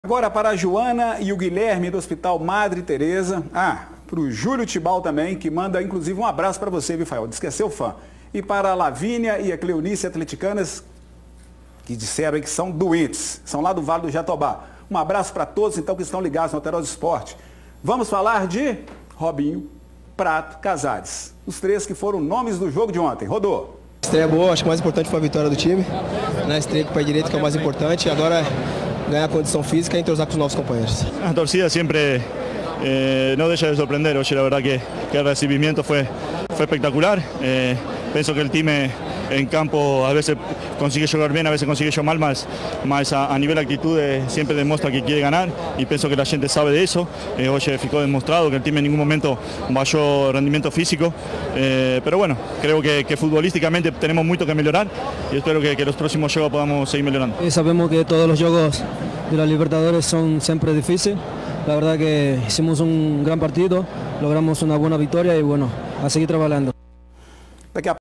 Agora para a Joana e o Guilherme do Hospital Madre Teresa. Para o Júlio Tibal também, que manda inclusive um abraço para você, viu, Fael? Diz que é seu fã. E para a Lavínia e a Cleonice Atleticanas, que disseram aí que são doentes. São lá do Vale do Jatobá. Um abraço para todos, então, que estão ligados no Alterosa Esporte. Vamos falar de Robinho, Prato, Casares. Os três que foram nomes do jogo de ontem. Rodou. Estreia boa, acho que o mais importante foi a vitória do time. Na estreia com o pé direito, que é o mais importante. Agora ganhar condição física e entrosar com os novos companheiros. La torcida siempre no deja de sorprender. Oye, la verdad que el recibimiento fue espectacular. Pienso que el time en campo a veces consigue jugar bien, a veces consigue jugar mal, mas a nivel de actitud siempre demuestra que quiere ganar y pienso que la gente sabe de eso. Hoy ficó demostrado que el time en ningún momento bajó rendimiento físico, pero bueno, creo que futbolísticamente tenemos mucho que mejorar y espero que los próximos juegos podamos seguir mejorando. Sabemos que todos los juegos de la Libertadores son siempre difíciles. La verdad que hicimos un gran partido, logramos una buena victoria y bueno, a seguir trabajando.